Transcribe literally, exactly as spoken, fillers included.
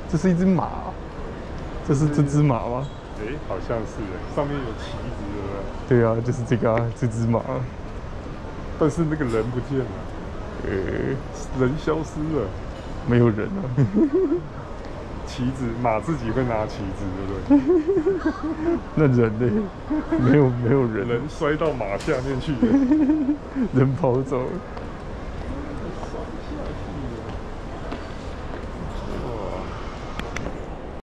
这是一只马，这是这只马吗？ 哎、欸，好像是，上面有旗子的。 对啊，就是这个啊，这只马。 但是那个人不见了， 呃、 欸，人消失了， 没有人啊。 旗子，马自己会拿旗子，对不对？ 那人呢？没有，没有人， 人摔到马下面去了， 人跑走了。